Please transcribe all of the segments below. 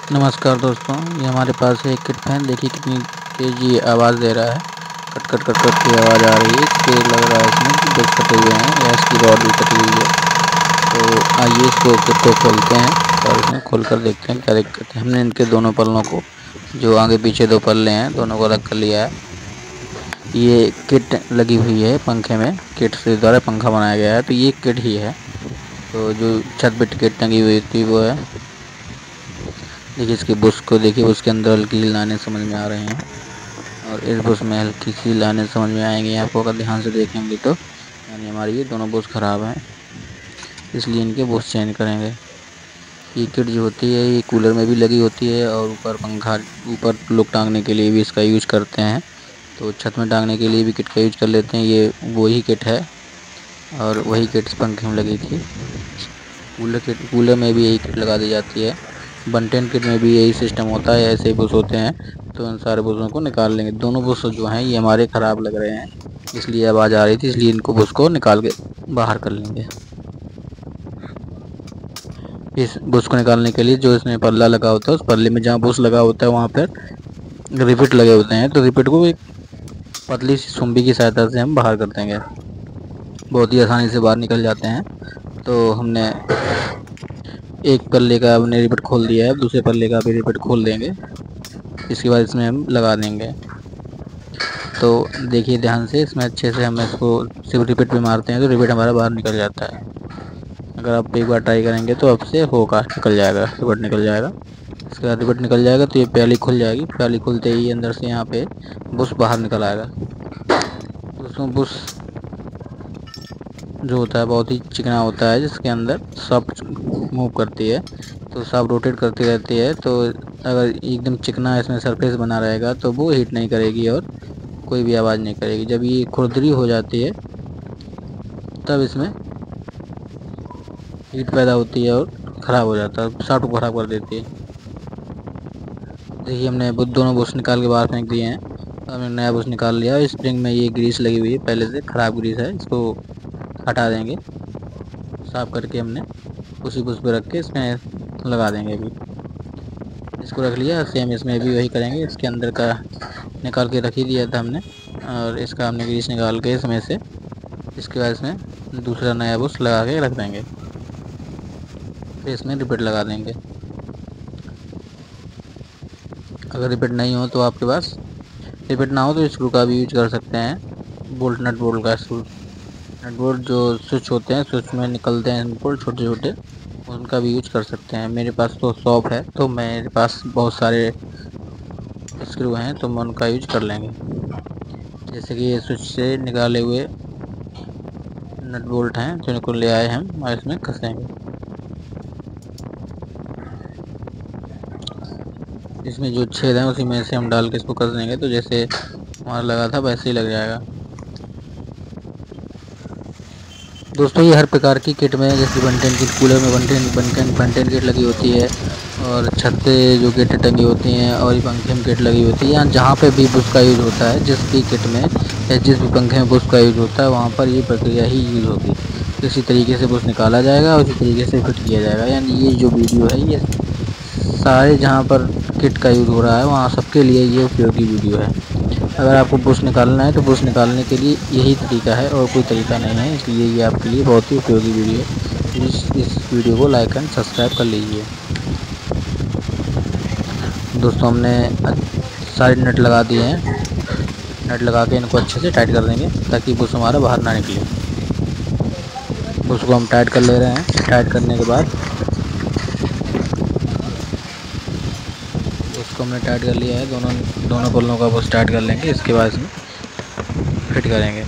नमस्कार दोस्तों, ये हमारे पास है एक किट फैन। देखिए कितनी तेज़ ये आवाज़ दे रहा है। कट कट कट कट की आवाज़ आ रही है। इसके लग रहा है इसमें कि बुश कटे हुए हैं या इसकी रॉड भी कटी हुई है। तो आइए इसको किट को खोलते हैं और इसमें खोल कर देखते हैं क्या दिक्कत है। हमने इनके दोनों पल्लों को, जो आगे पीछे दो पल्ले हैं, दोनों को अलग कर लिया है। ये किट लगी हुई है पंखे में, किट से द्वारा पंखा बनाया गया है, तो ये किट ही है। तो जो छत पे किट टंगी हुई थी वो है। देखिए इसकी बुश को देखिए, उसके अंदर हल्की सी लाने समझ में आ रहे हैं और इस बुश में हल्की सी लाने समझ में आएंगे आपको अगर ध्यान से देखेंगे तो। यानी हमारी ये दोनों बुश ख़राब हैं, इसलिए इनके बुश चेंज करेंगे। ये किट जो होती है ये कूलर में भी लगी होती है और ऊपर पंखा, ऊपर लोग टांगने के लिए भी इसका यूज करते हैं। तो छत में टांगने के लिए भी किट का यूज कर लेते हैं। ये वही किट है और वही किट पंखे में लगी थी। कूलर में भी यही किट लगा दी जाती है। बनटेन किट में भी यही सिस्टम होता है, ऐसे ही बुश होते हैं। तो इन सारे बुशों को निकाल लेंगे। दोनों बुश जो हैं ये हमारे ख़राब लग रहे हैं, इसलिए आवाज़ आ रही थी, इसलिए इनको बुश को निकाल के बाहर कर लेंगे। इस बुश को निकालने के लिए जो इसमें पल्ला लगा होता है, उस पल्ले में जहाँ बुश लगा होता है वहाँ पर रिपिट लगे होते हैं। तो रिपिट को एक पतली सी सुम्बी की सहायता से हम बाहर कर देंगे। बहुत ही आसानी से बाहर निकल जाते हैं। तो हमने एक पल्ले का हमने रिपिट खोल दिया है, दूसरे पल्ले का भी रिपिट खोल देंगे। इसके बाद इसमें हम लगा देंगे। तो देखिए ध्यान से, इसमें अच्छे से हम इसको सिर्फ रिपिट पे मारते हैं तो रिपिट हमारा बाहर निकल जाता है। अगर आप एक बार ट्राई करेंगे तो आपसे होगा, निकल जाएगा, रिपिट निकल जाएगा। इसके बाद रिपिट निकल जाएगा तो ये प्याली खुल जाएगी। प्याली खुलते ही अंदर से यहाँ पे बुश बाहर निकल आएगा। उसमें बुश जो होता है बहुत ही चिकना होता है, जिसके अंदर सॉफ्ट मूव करती है, तो सब रोटेट करती रहती है। तो अगर एकदम चिकना इसमें सरफेस बना रहेगा तो वो हीट नहीं करेगी और कोई भी आवाज़ नहीं करेगी। जब ये खुरदरी हो जाती है तब इसमें हीट पैदा होती है और ख़राब हो जाता है, सॉफ्ट को ख़राब कर देती है। देखिए हमने दोनों बुश निकाल के बाहर फेंक दिए हैं। हमने नया बुश निकाल लिया। स्प्रिंग में ये ग्रीस लगी हुई है, पहले से ख़राब ग्रीस है, इसको हटा देंगे। साफ़ करके हमने उसी बुश पे रख के इसमें लगा देंगे। अभी इसको रख लिया, सेम इसमें भी वही करेंगे। इसके अंदर का निकाल के रख ही दिया था हमने और इसका हमने ग्रीस निकाल के इसमें से, इसके बाद इसमें दूसरा नया बुश लगा के रख देंगे। फिर इसमें रिपिट लगा देंगे। अगर रिपिट नहीं हो तो आपके पास, रिपिट ना हो तो स्क्रू का भी यूज कर सकते हैं। बोल्ट नट बोल्ट का स्क्रू, नट बोल्ट जो स्विच होते हैं, स्विच में निकलते हैं बोल्ट छोटे छोटे, उनका भी यूज कर सकते हैं। मेरे पास तो शॉप है तो मेरे पास बहुत सारे स्क्रू हैं तो हम उनका यूज कर लेंगे। जैसे कि ये स्विच से निकाले हुए नट बोल्ट हैं तो इनको ले आए हम और इसमें कसेंगे। इसमें जो छेद हैं उसी में से हम डाल के इसको कस देंगे, तो जैसे हमारा लगा था वैसे ही लग जाएगा। दोस्तों ये हर प्रकार की किट में, जैसे बनटेन किट, कूलर में बनटेन किट लगी होती है और छत पे जो किट टंगी होती हैं और ये पंखे में किट लगी होती है। यहाँ जहाँ पे भी बुश का यूज़ होता है, जिस भी किट में या जिस भी पंखे में बुश का यूज़ होता है, वहाँ पर ये प्रक्रिया ही यूज़ होगी। इसी तरीके से बुश निकाला जाएगा और इसी तरीके से फिट किया जाएगा। यानी ये जो वीडियो है ये सारे जहाँ पर किट का यूज़ हो रहा है वहाँ सबके लिए ये उपयोगी वीडियो है। अगर आपको बुश निकालना है तो बुश निकालने के लिए यही तरीका है और कोई तरीका नहीं है, इसलिए ये आपके लिए बहुत ही उपयोगी वीडियो है। इस वीडियो को लाइक एंड सब्सक्राइब कर लीजिए। दोस्तों हमने सारे नट लगा दिए हैं। नट लगा के इनको अच्छे से टाइट कर देंगे ताकि बुश हमारा बाहर ना निकले। बुश को हम टाइट कर ले रहे हैं। टाइट करने के बाद उसको हमने टाइट कर लिया है। दोनों पल्लों का बुश टाइट कर लेंगे। इसके बाद इसमें फिट करेंगे।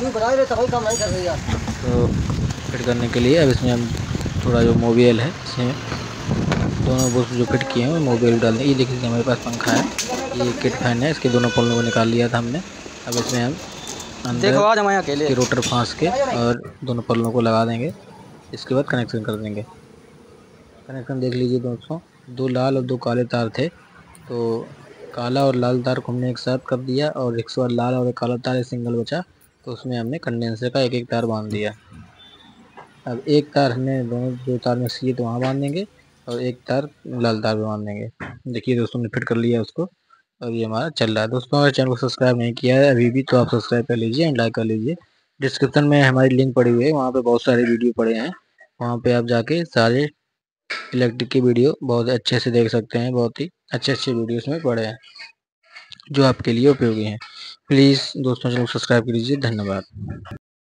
तो फिट करने के लिए अब इसमें हम थोड़ा जो मोबिल है, इसमें दोनों बुश जो फिट किए हैं वो मोबिल डाल देंगे। ये देखिए हमारे पास पंखा है, ये किट फैन है, इसके दोनों पल्लों को निकाल लिया था हमने। अब इसमें हम अंदर के रोटर फांस के और दोनों पल्लों को लगा देंगे। इसके बाद कनेक्शन कर देंगे। कनेक्शन देख लीजिए दोस्तों, दो लाल और दो काले तार थे, तो काला और लाल तार को हमने एक साथ कर दिया और एक बार लाल और काला तार सिंगल बचा, तो उसमें हमने कंडेंसर का एक एक तार बांध दिया। अब एक तार हमने दोनों, दो तार में सी तो वहाँ बांध देंगे और एक तार लाल तार पे बांध देंगे। देखिए दोस्तों, ने फिट कर लिया उसको और ये हमारा चल रहा है। दोस्तों अगर चैनल को सब्सक्राइब नहीं किया है अभी भी तो आप सब्सक्राइब कर लीजिए एंड लाइक कर लीजिए। डिस्क्रिप्शन में हमारी लिंक पड़ी हुई है, वहाँ पे बहुत सारे वीडियो पड़े हैं, वहाँ पे आप जाके सारे इलेक्ट्रिक की वीडियो बहुत अच्छे से देख सकते हैं। बहुत ही अच्छे वीडियो इसमें पड़े हैं जो आपके लिए उपयोगी हैं। प्लीज़ दोस्तों चैनल को सब्सक्राइब कीजिए। धन्यवाद।